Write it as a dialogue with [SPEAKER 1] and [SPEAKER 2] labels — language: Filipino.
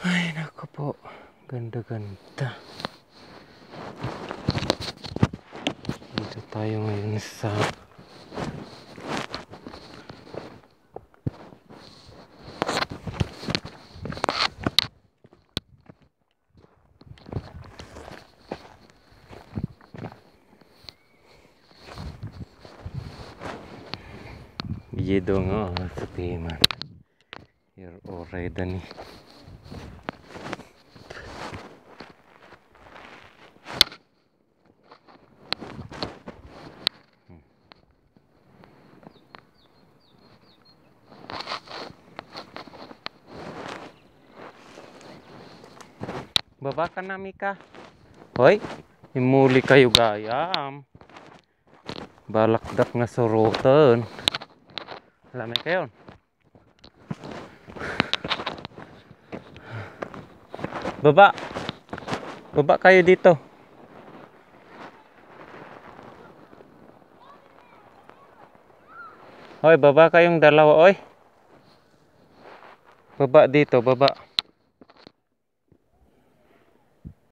[SPEAKER 1] Ay, naku po. Ganda-ganda. Dito tayo ngayon sa Biyedo nga sa Piman. Here already ni. Baba ka na, Mika. Hoy, imuli kayo gayam. Balakdak nga surutan. Lamay kayo. Baba. Baba kayo dito. Hoy, baba kayong dalawa, oy. Baba dito, baba.